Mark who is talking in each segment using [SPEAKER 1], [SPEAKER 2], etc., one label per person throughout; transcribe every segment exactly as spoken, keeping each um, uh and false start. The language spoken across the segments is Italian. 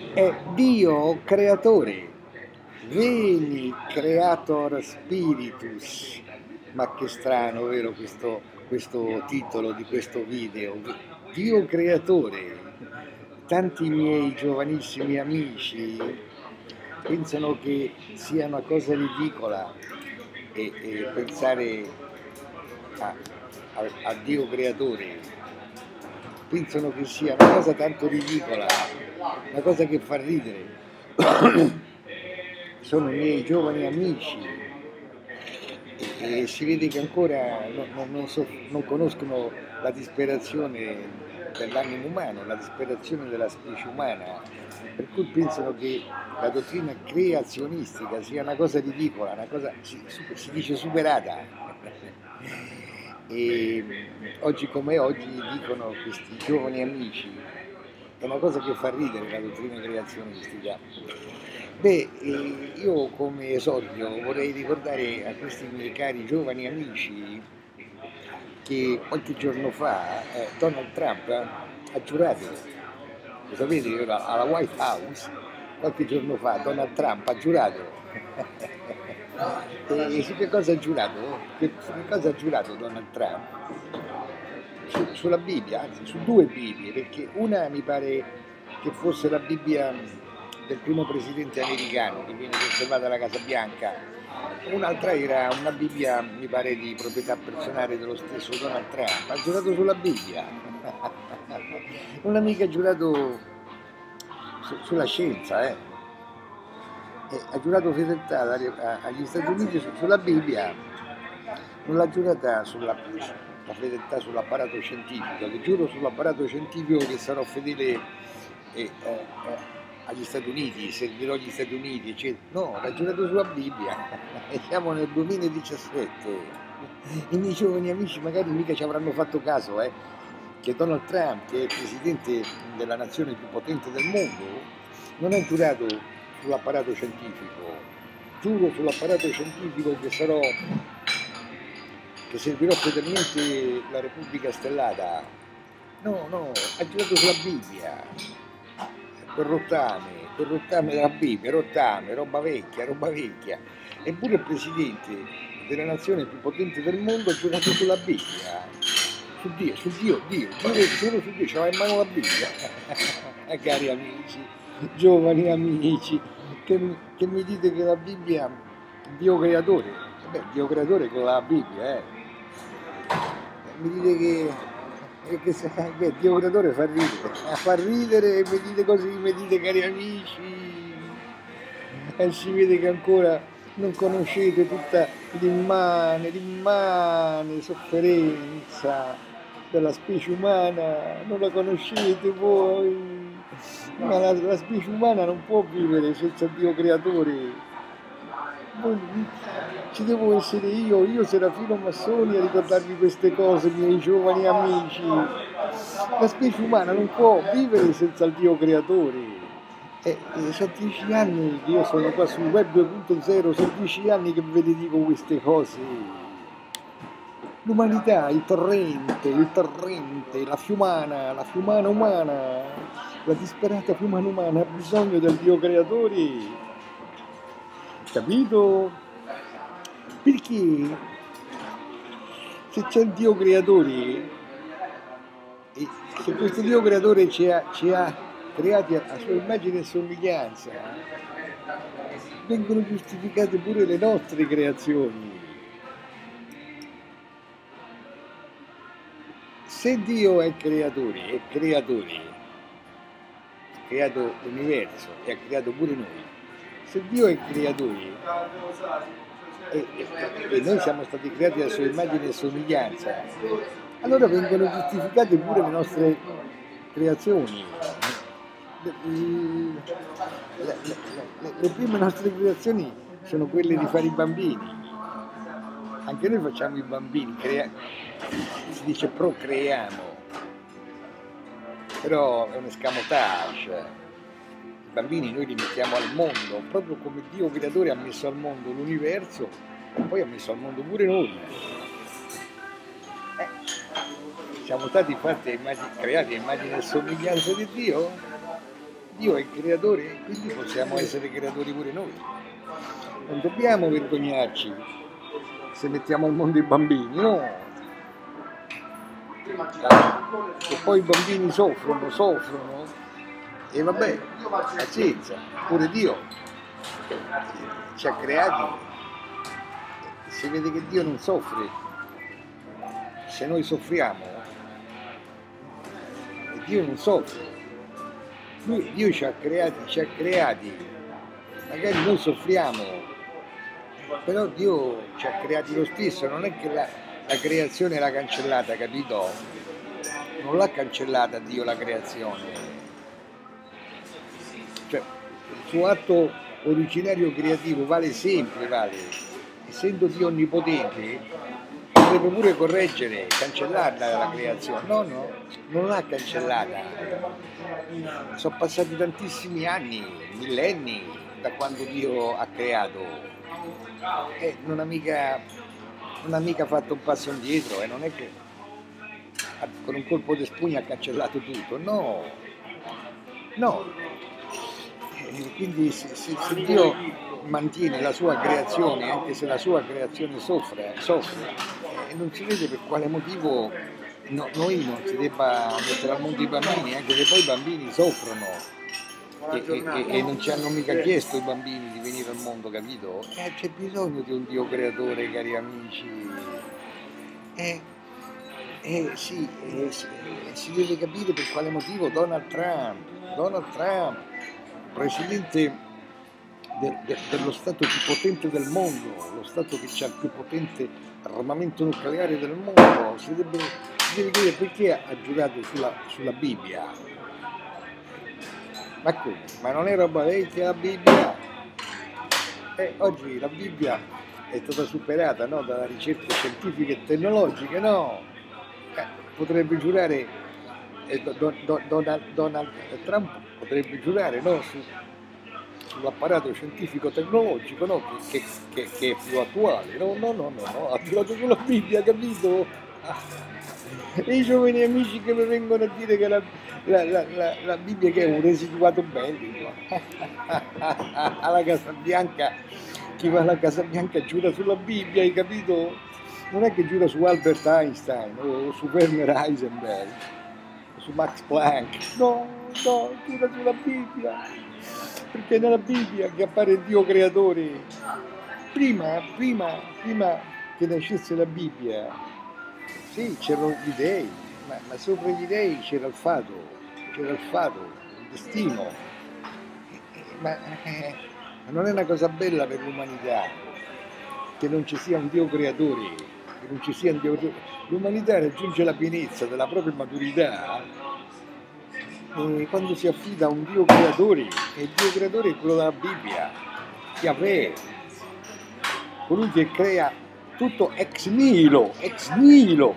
[SPEAKER 1] È Dio creatore, Veni creator spiritus. Ma che strano, vero, questo, questo titolo di questo video? Dio creatore. Tanti miei giovanissimi amici pensano che sia una cosa ridicola e, e pensare a, a, a Dio creatore. Pensano che sia una cosa tanto ridicola, una cosa che fa ridere. Sono i miei giovani amici e, e si vede che ancora non, non, non, so, non conoscono la disperazione dell'animo umano, la disperazione della specie umana, per cui pensano che la dottrina creazionistica sia una cosa ridicola, una cosa, si, si dice superata. E oggi come oggi dicono questi giovani amici, è una cosa che fa ridere la dottrina creazionistica. Beh, io come esordio vorrei ricordare a questi miei cari giovani amici che qualche giorno fa eh, Donald Trump ha giurato, lo sapete, alla White House, qualche giorno fa Donald Trump ha giurato. E su che cosa ha giurato? Che, su che cosa ha giurato Donald Trump? Su, sulla Bibbia, anzi su due Bibbie, perché una mi pare che fosse la Bibbia del primo presidente americano che viene conservata alla Casa Bianca, un'altra era una Bibbia, mi pare, di proprietà personale dello stesso Donald Trump. Ha giurato sulla Bibbia, non ha mica giurato su, sulla scienza, eh. E ha giurato fedeltà agli Stati Uniti sulla Bibbia, non l'ha giurata sulla la fedeltà sull'apparato scientifico, che giuro sull'apparato scientifico che sarò fedele eh, eh, agli Stati Uniti, servirò gli Stati Uniti, eccetera. No, l'ha giurato sulla Bibbia e siamo nel duemiladiciassette. I miei giovani amici magari mica ci avranno fatto caso, eh, che Donald Trump, che è il presidente della nazione più potente del mondo, non ha giurato sull'apparato scientifico. Giuro sull'apparato scientifico che sarò che servirò fedelmente la Repubblica Stellata. No, no, ha giurato sulla Bibbia. Per rottame, per rottame della Bibbia, rottame, roba vecchia, roba vecchia. Eppure il presidente della nazione più potente del mondo ha giurato sulla Bibbia. Su Dio, su Dio, Dio, giuro, giuro su Dio, c'aveva in mano la Bibbia. Cari amici, giovani amici, che, che mi dite che la Bibbia è Dio creatore. Beh, Dio creatore con la Bibbia, eh. Mi dite che, che, che beh, Dio creatore fa ridere, fa ridere e mi dite così, mi dite cari amici, e si vede che ancora non conoscete tutta l'immane, l'immane sofferenza della specie umana, non la conoscete voi, ma la, la specie umana non può vivere senza Dio creatore. Ci devo essere io, io Serafino Massoni a ricordarvi queste cose, miei giovani amici. La specie umana non può vivere senza il Dio creatore. E, e sono dieci anni che io sono qua sul web due punto zero, sono dieci anni che ve le dico queste cose. L'umanità, il torrente, il torrente, la fiumana, la fiumana umana, la disperata fiumana umana ha bisogno del Dio creatore. Capito? Perché se c'è il Dio creatore, e se questo Dio creatore ci ha, ci ha creati a sua immagine e somiglianza, vengono giustificate pure le nostre creazioni. Se Dio è creatore, è creatore, ha creato l'universo e ha creato pure noi, se Dio è creatore e, e, e noi siamo stati creati a sua immagine e somiglianza, allora vengono giustificate pure le nostre creazioni. Le, le, le, le prime nostre creazioni sono quelle di fare i bambini. Anche noi facciamo i bambini, crea, si dice procreiamo, però è un escamotage. I bambini noi li mettiamo al mondo, proprio come Dio creatore ha messo al mondo l'universo e poi ha messo al mondo pure noi. Eh, siamo stati fatti immagini, creati a immagine e somiglianza di Dio? Dio è il creatore e quindi possiamo essere creatori pure noi. Non dobbiamo vergognarci se mettiamo al mondo i bambini, no. E poi i bambini soffrono, soffrono, e vabbè, pazienza, pure Dio ci ha creati, si vede che Dio non soffre, se noi soffriamo, Dio non soffre, Lui, Dio ci ha creati, ci ha creati, magari noi soffriamo, però Dio ci ha creati lo stesso, non è che la, la creazione l'ha cancellata, capito? Non l'ha cancellata Dio la creazione, cioè il suo atto originario creativo vale sempre, vale, essendo Dio onnipotente potrebbe pure correggere, cancellarla la creazione, no no, non l'ha cancellata, sono passati tantissimi anni, millenni da quando Dio ha creato e non ha mica, non ha mica fatto un passo indietro e non è che con un colpo di spugna ha cancellato tutto, no, no, e quindi se, se, se Dio mantiene la sua creazione, anche se la sua creazione soffre, soffre e non si vede per quale motivo no, noi non si debba mettere al mondo i bambini, anche se poi i bambini soffrono e, e, e non ci hanno mica chiesto i bambini di venire al mondo, capito? Eh, c'è bisogno di un Dio creatore, cari amici. Eh, Eh sì, eh, sì, eh, si deve capire per quale motivo Donald Trump, Donald Trump, presidente de, de, dello Stato più potente del mondo, lo Stato che ha il più potente armamento nucleare del mondo, si deve, si deve dire perché ha giurato sulla, sulla Bibbia. Ma come? Ma non è roba vecchia la Bibbia? Eh, oggi la Bibbia è stata superata, no, dalla ricerca scientifica e tecnologica, no? Potrebbe giurare eh, do, do, Donald, Donald Trump potrebbe giurare, no, su, sull'apparato scientifico tecnologico, no, che, che, che è più attuale, no, no, no, no, no, ha giurato sulla Bibbia, capito? E i giovani amici che mi vengono a dire che la, la, la, la, la Bibbia che è un residuato bellico, alla Casa Bianca, chi va alla Casa Bianca giura sulla Bibbia, hai capito? Non è che giura su Albert Einstein o su Werner Heisenberg o su Max Planck, no, no, giura sulla Bibbia, perché nella Bibbia che appare il Dio creatore, prima, prima, prima che nascesse la Bibbia, sì, c'erano gli dei, ma, ma sopra gli dei c'era il fato, c'era il fato, il destino, ma eh, non è una cosa bella per l'umanità che non ci sia un Dio creatore, che non ci sia un Dio creatore. L'umanità raggiunge la pienezza della propria maturità eh, quando si affida a un Dio creatore, e il Dio creatore è quello della Bibbia, Yahweh, colui che crea tutto ex nihilo, ex nihilo.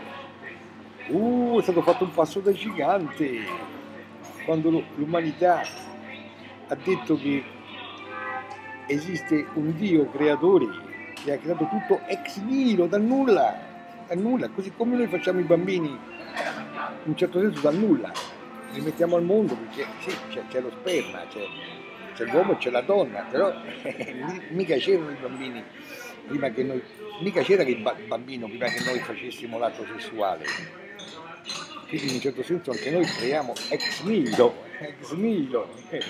[SPEAKER 1] Uh, è stato fatto un passo da gigante quando l'umanità ha detto che esiste un Dio creatore che ha creato tutto ex nihilo, dal nulla, dal nulla, così come noi facciamo i bambini, in un certo senso dal nulla, li mettiamo al mondo perché sì, c'è, c'è lo sperma, c'è, c'è l'uomo e c'è la donna, però eh, mica c'erano i bambini prima che noi, mica c'era il bambino prima che noi facessimo l'atto sessuale, quindi in un certo senso anche noi creiamo ex nihilo, ex nihilo.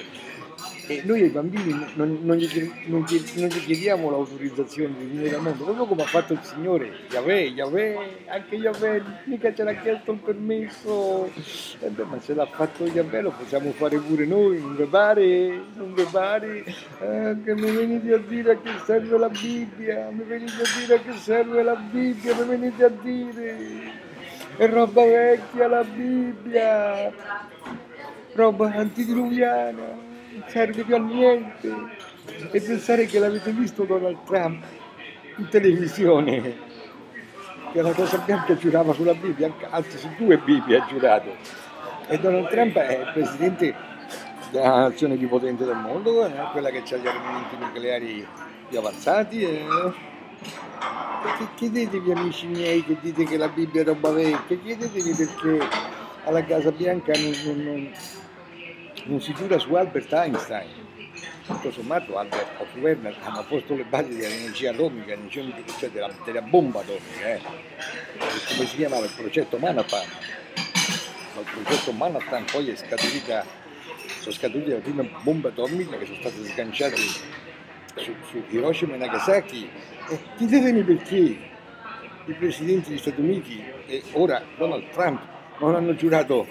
[SPEAKER 1] E noi ai bambini non, non, gli, non, gli, non gli chiediamo l'autorizzazione di venire al mondo, proprio come ha fatto il Signore, Yahweh, Yahweh, anche Yahweh, mica ce l'ha chiesto il permesso, e beh, ma se l'ha fatto Yahweh lo possiamo fare pure noi, non vi pare, non vi pare, eh, che mi venite a dire a che serve la Bibbia, mi venite a dire a che serve la Bibbia, mi venite a dire, è roba vecchia la Bibbia, roba antediluviana, non serve più a niente, e pensare che l'avete visto Donald Trump in televisione, che la Casa Bianca giurava sulla Bibbia, anzi su due Bibbie ha giurato, e Donald Trump è il presidente della nazione più potente del mondo, eh, quella che ha gli armamenti nucleari più avanzati, eh. Chiedetevi, amici miei, che dite che la Bibbia è roba vecchia, chiedetevi perché alla Casa Bianca non, non, non non si giura su Albert Einstein. Tutto sommato Albert e Werner hanno posto le basi dell'energia atomica, cioè della, della bomba atomica, eh. Come si chiamava il progetto Manhattan? Il progetto Manhattan poi è scaturita, sono scaturite le prime bombe atomiche che sono state sganciate su, su Hiroshima e Nagasaki. E chiedetemi perché i presidenti degli Stati Uniti e ora Donald Trump non hanno giurato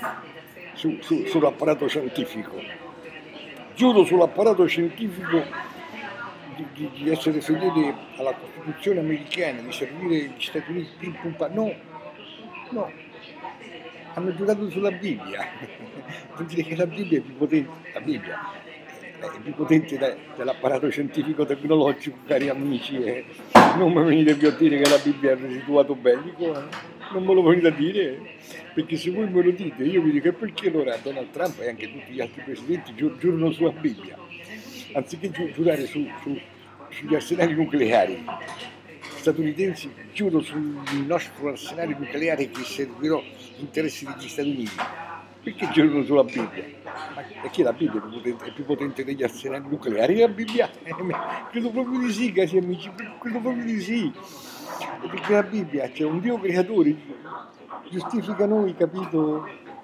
[SPEAKER 1] su, su, sull'apparato scientifico. Giuro sull'apparato scientifico di, di, di essere fedeli alla Costituzione americana, di servire gli Stati Uniti, pim, pum, pam. No, no, hanno giurato sulla Bibbia. Vuol dire che la Bibbia è più potente, la Bibbia è più potente da, dell'apparato scientifico tecnologico, cari amici, e non mi venite più a dire che la Bibbia è un residuato bellico, eh? Non me lo venite a dire, perché se voi me lo dite io vi dico e perché allora Donald Trump e anche tutti gli altri presidenti giur, giurano sulla Bibbia, anziché gi giurare su, su, sugli arsenali nucleari. Gli statunitensi giurano sul nostro arsenale nucleare che servirà agli interessi degli Stati Uniti. Perché giurano sulla Bibbia? Ma perché la Bibbia è più potente, è più potente degli arsenali nucleari? La Bibbia? Eh, credo proprio di sì, cari amici, credo proprio di sì. Perché la Bibbia c'è un Dio creatore, giustifica noi, capito?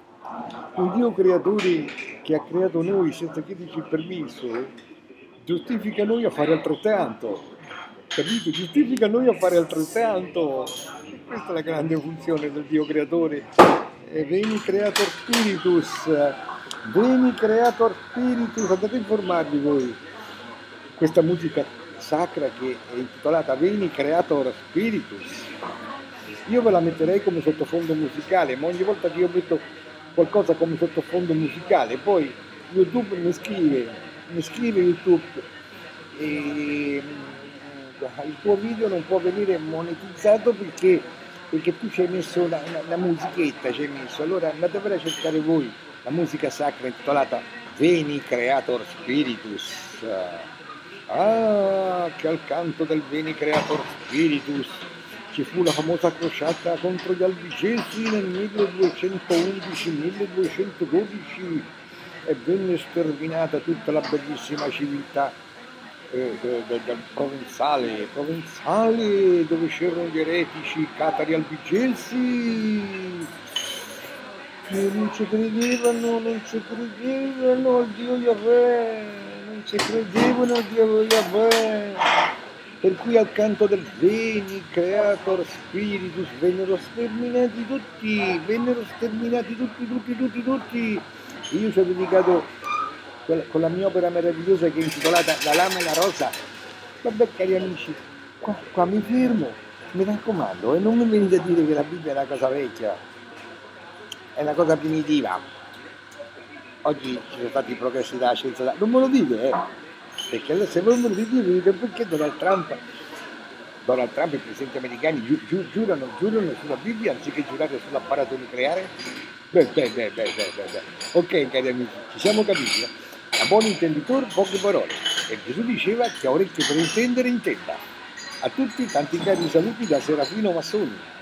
[SPEAKER 1] Un Dio creatore che ha creato noi senza chiederci il permesso, giustifica noi a fare altrettanto, capito? Giustifica noi a fare altrettanto. Questa è la grande funzione del Dio creatore. Veni Creator Spiritus, Veni Creator Spiritus, andate a informarvi voi. Questa musica sacra che è intitolata Veni Creator Spiritus, io ve la metterei come sottofondo musicale, ma ogni volta che io metto qualcosa come sottofondo musicale, poi YouTube mi scrive, mi scrive YouTube, e il tuo video non può venire monetizzato perché perché tu ci hai messo una, una, una musichetta, ci hai messo, allora andatevela a cercare voi la musica sacra intitolata Veni Creator Spiritus. Ah, che al canto del Veni Creator Spiritus ci fu la famosa crociata contro gli albigesi nel milleduecentoundici milleduecentododici e venne sterminata tutta la bellissima civiltà Eh, de, de, del Provenzale, Provenzale, dove c'erano gli eretici catari albigensi che non ci credevano, non ci credevano al Dio Yahweh, non ci credevano al Dio Yahweh, per cui al canto del Veni Creator Spiritus vennero sterminati tutti, vennero sterminati tutti, tutti, tutti, tutti. Io ci ho dedicato con la mia opera meravigliosa che è intitolata La lama e la rosa. Vabbè, cari amici, qua, qua mi fermo, mi raccomando, e non mi venite a dire che la Bibbia è una cosa vecchia, è una cosa primitiva. Oggi ci sono stati i progressi della scienza, non me lo dite, eh? Perché se voi me lo dite, vi dite perché Donald Trump, Donald Trump e i presidenti americani giu, giu, giurano, giurano sulla Bibbia anziché giurare sull'apparato nucleare? Beh, beh, beh, beh, beh, beh. Ok, cari amici, ci siamo capiti, eh? A buon intenditore poche parole, e Gesù diceva che ha orecchie per intendere intenda. A tutti tanti cari saluti da Serafino Massoni.